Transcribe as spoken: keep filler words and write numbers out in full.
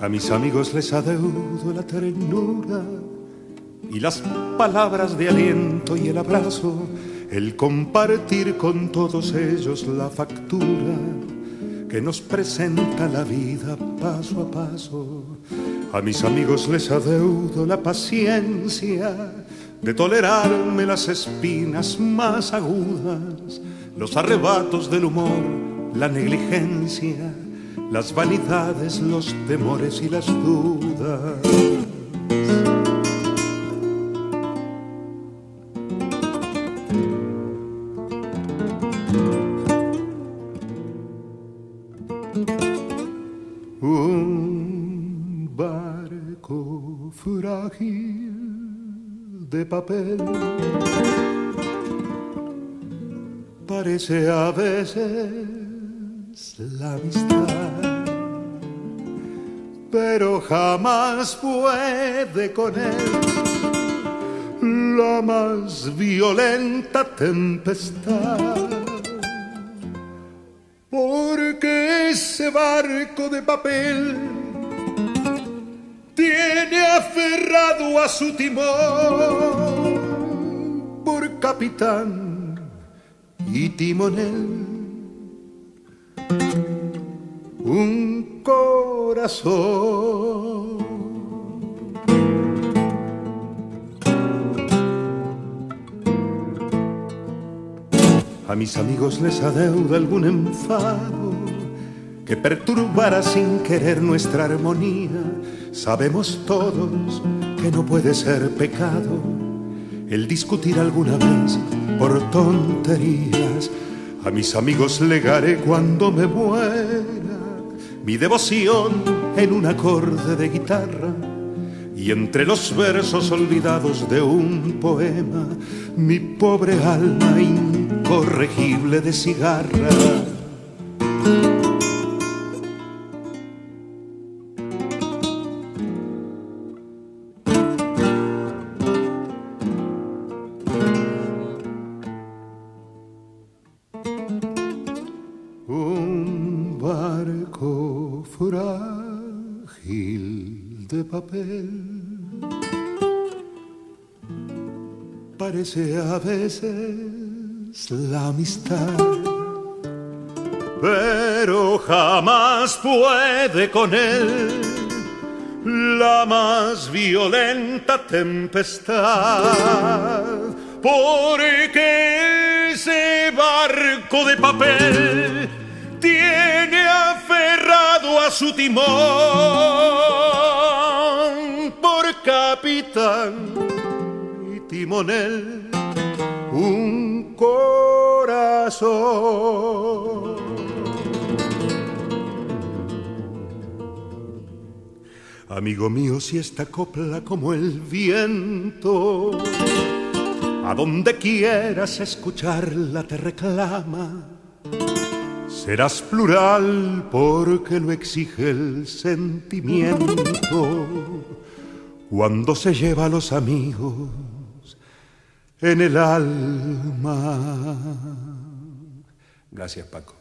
mis amigos les adeudo la ternura y las palabras de aliento y el abrazo, el compartir con todos ellos la factura que nos presenta la vida paso a paso. A mis amigos les adeudo la paciencia de tolerarme las espinas más agudas, los arrebatos del humor, la negligencia, las vanidades, los temores y las dudas. Un barco frágil de papel parece a veces la amistad, pero jamás puede con él la más violenta tempestad, porque ese barco de papel tiene aferrado a su timón por capitán y timonel un corazón. A mis amigos les adeudo algún enfado que perturbara sin querer nuestra armonía. Sabemos todos que no puede ser pecado el discutir alguna vez por tonterías. A mis amigos legaré cuando me muera mi devoción en un acorde de guitarra, y entre los versos olvidados de un poema mi pobre alma incorregible de cigarra. Un barco frágil de papel parece a veces la amistad, pero jamás puede con él la más violenta tempestad, porque ese barco de papel tiene aferrado a su timón por capitán y timonel un corazón. Amigo mío, si esta copla como el viento a donde quieras escucharla te reclama, serás plural porque lo exige el sentimiento cuando se lleva a los amigos en el alma. Gracias, Paco.